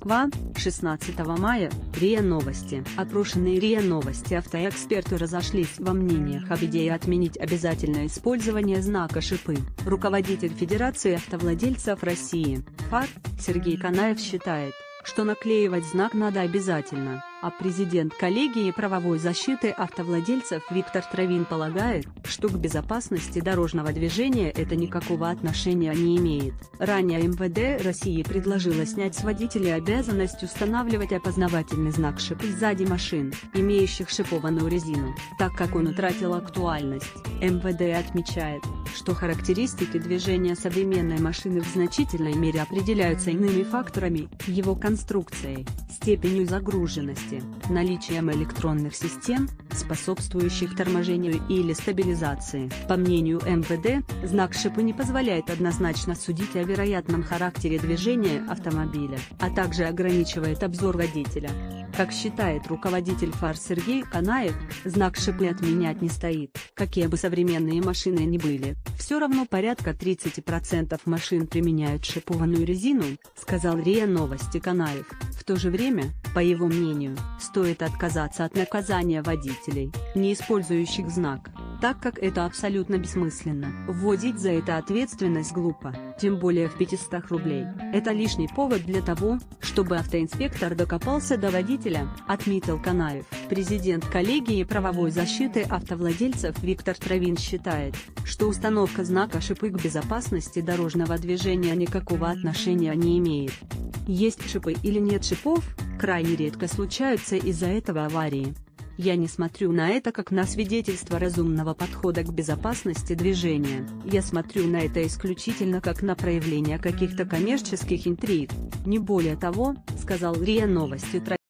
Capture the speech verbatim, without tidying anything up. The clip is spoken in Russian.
Москва, шестнадцатого мая, РИА Новости. Опрошенные РИА Новости автоэксперты разошлись во мнениях об идее отменить обязательное использование знака шипы. Руководитель Федерации автовладельцев России, ФАР, Сергей Канаев считает, что наклеивать знак надо обязательно, а президент коллегии правовой защиты автовладельцев Виктор Травин полагает, что к безопасности дорожного движения это никакого отношения не имеет. Ранее эм вэ дэ России предложило снять с водителей обязанность устанавливать опознавательный знак шипы сзади машин, имеющих шипованную резину, так как он утратил актуальность. эм вэ дэ отмечает, что характеристики движения современной машины в значительной мере определяются иными факторами: его конструкцией, степенью загруженности, наличием электронных систем, способствующих торможению или стабилизации. По мнению эм вэ дэ, знак шипы не позволяет однозначно судить о вероятном характере движения автомобиля, а также ограничивает обзор водителя. Как считает руководитель ФАР Сергей Канаев, знак шипы отменять не стоит. Какие бы современные машины ни были, все равно порядка тридцати процентов машин применяют шипованную резину, сказал РИА Новости Канаев. В то же время, по его мнению, стоит отказаться от наказания водителей, не использующих знак, так как это абсолютно бессмысленно. Вводить за это ответственность глупо, тем более в пятистах рублей. Это лишний повод для того, чтобы автоинспектор докопался до водителя, отметил Канаев. Президент коллегии правовой защиты автовладельцев Виктор Травин считает, что установка знака шипы к безопасности дорожного движения никакого отношения не имеет. Есть шипы или нет шипов, крайне редко случаются из-за этого аварии. Я не смотрю на это как на свидетельство разумного подхода к безопасности движения, я смотрю на это исключительно как на проявление каких-то коммерческих интриг, не более того, сказал РИА Новости Травин.